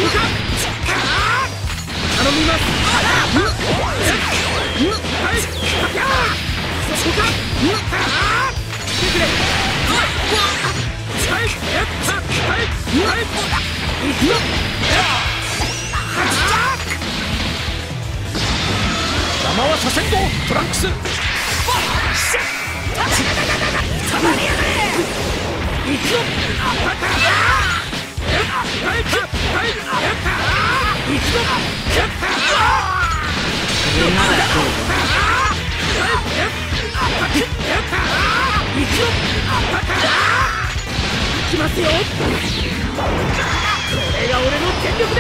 頼みます。そこか。来てくれ。邪魔はさせんぞ、トランクス。行くぞ。行きますよ。これが俺の全力です。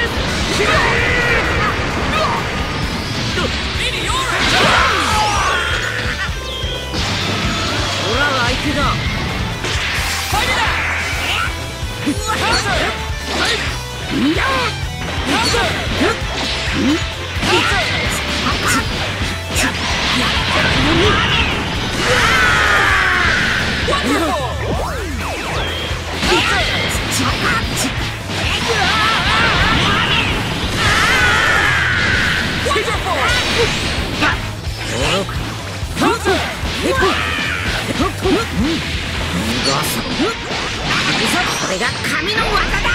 俺らが相手だ。これが神の技だ。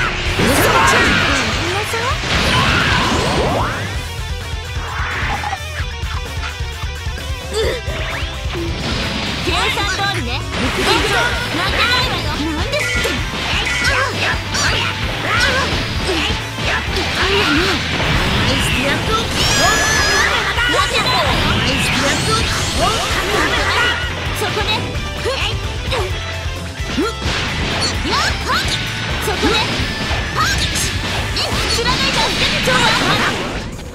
計算通りね。なんでないわよ。なんですって。そこね。そこね。知らないから出てちょうだい。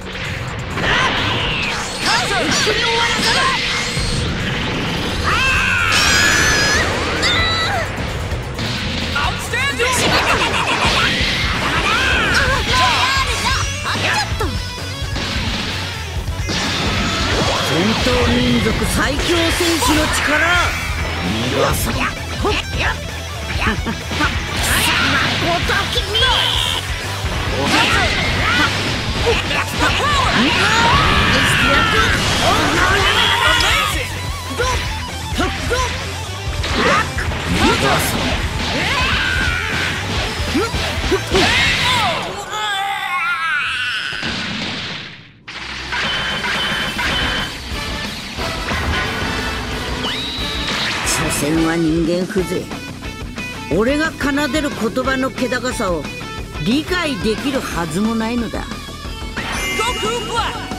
戦闘民族最強戦士の力。逃がさ。所詮は人間風情。俺が奏でる言葉の気高さを理解できるはずもないのだ。